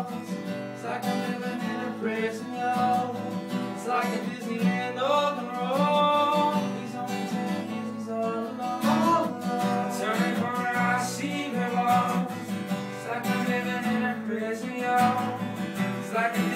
walls. It's like I'm living in a prison, yo. It's like a Disneyland open road. He's only 10 years, he's all alone. Turning corner, I see her walls. It's like I'm living in a prison, yo. It's like a